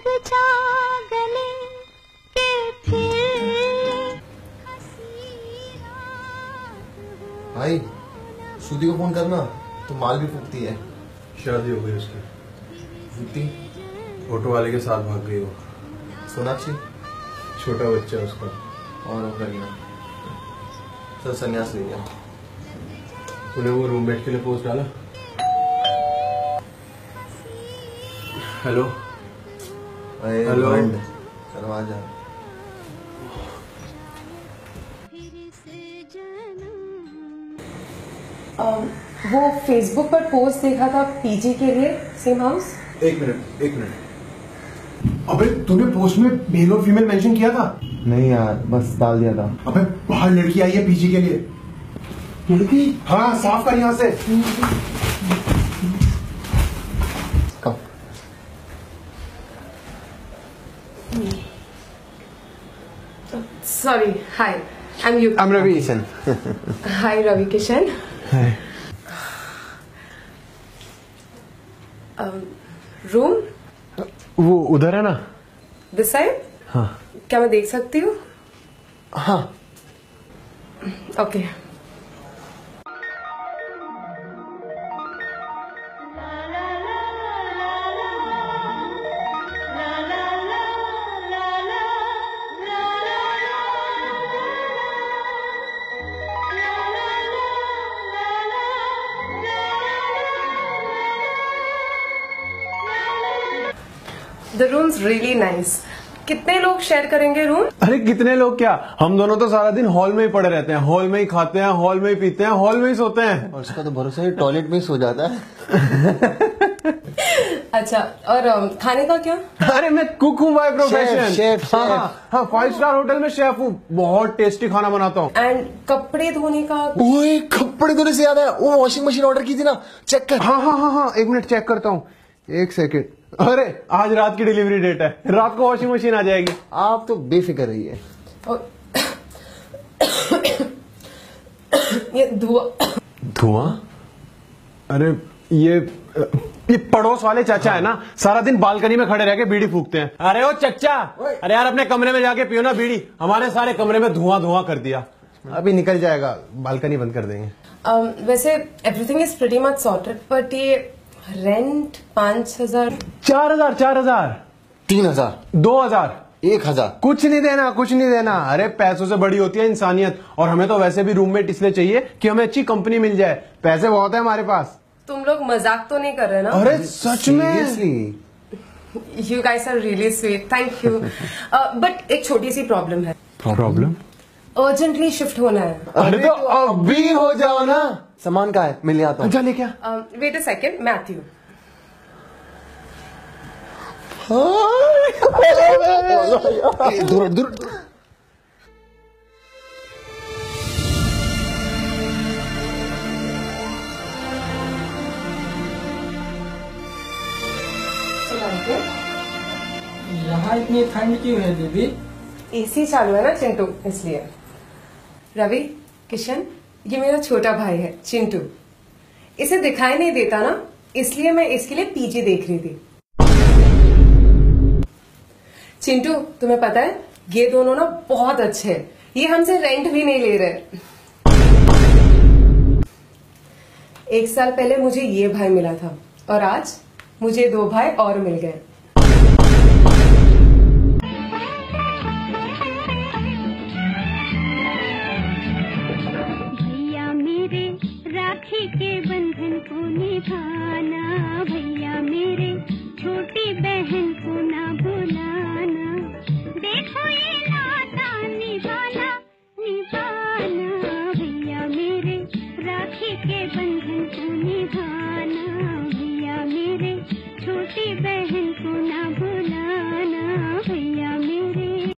जा गले के फिर हंसी रात हो। भाई श्रुति को फोन करना, तो माल भी फूकती है। शादी हो गई उसकी। श्रुति ऑटो वाले के साथ भाग गई वो। सोनाक्षी छोटा बच्चा है उसका। और वो करीना सर संन्यास ले गया। तूने वो रूममेट के लिए पोस्ट डाला? हेलो हेलो करवा जा। वो फेसबुक पर पोस्ट देखा था पीजी के लिए, सेम हाउस। एक मिनट। अबे तूने पोस्ट में मेल और फीमेल मेंशन किया था? नहीं यार, बस डाल दिया था। अबे बाहर लड़की आई है पीजी के लिए। लड़की? हाँ, साफ कर यहाँ से। कब? Sorry, hi, I am Ravi Kishan. Hi Ravi Kishan. Room वो उधर है ना? This side? हाँ। क्या मैं देख सकती हूँ? हाँ। Okay. The room's really nice. कितने लोग शेयर करेंगे रूम? अरे कितने लोग क्या, हम दोनों तो सारा दिन हॉल में ही पड़े रहते हैं। हॉल में ही खाते हैं, हॉल में ही पीते हैं, हॉल में ही सोते हैं। और उसका तो भरोसा है, टॉयलेट में ही सो जाता है। अच्छा, और खाने का क्या? अरे मैं कुक हूँ बाय प्रोफेशन। शेफ। हाँ, 5 स्टार होटल में शेफ हूँ। बहुत टेस्टी खाना बनाता हूँ। एंड कपड़े धोने का? ओए, कपड़े धोने से याद है, वो वॉशिंग मशीन ऑर्डर की थी ना, चेक कर। हाँ, 1 मिनट चेक करता हूँ। 1 सेकेंड। अरे आज रात की डिलीवरी डेट है, रात को वॉशिंग मशीन आ जाएगी। आप तो बेफिक्र रहिए। ये धुआं? अरे ये पड़ोस वाले चाचा है ना, सारा दिन बालकनी में खड़े रह के बीड़ी फूकते हैं। अरे ओ चचा, अरे यार अपने कमरे में जाके पियो ना बीड़ी। हमारे सारे कमरे में धुआं कर दिया। अभी निकल जाएगा, बालकनी बंद कर देंगे। वैसे everything is pretty much sorted, but ये रेंट 5,000। 4,000 3,000 2,000 1,000 कुछ नहीं देना। अरे पैसों से बड़ी होती है इंसानियत। और हमें तो वैसे भी रूममेट इसलिए चाहिए कि हमें अच्छी कंपनी मिल जाए। पैसे बहुत है हमारे पास। तुम लोग मजाक तो नहीं कर रहे ना? अरे सच में। You guys are really sweet, thank you. But एक छोटी सी प्रॉब्लम है। प्रॉब्लम? अर्जेंटली शिफ्ट होना है। अरे तो अभी हो जाओ ना। सामान का है, मिल आता हूँ। चले क्या? वेट अ सेकेंड, मैं आती हूँ। दूर। यहाँ इतनी ठंड क्यों है दीदी? एसी चालू है ना चिंटू, इसलिए। रवि किशन, ये मेरा छोटा भाई है चिंटू। इसे दिखाई नहीं देता ना, इसलिए मैं इसके लिए पीजी देख रही थी। चिंटू, तुम्हें पता है ये दोनों ना बहुत अच्छे हैं। ये हमसे रेंट भी नहीं ले रहे। 1 साल पहले मुझे ये भाई मिला था और आज मुझे 2 भाई और मिल गए। भैया मेरे राखी के बंधन को निभाना, भैया मेरे छोटी बहन को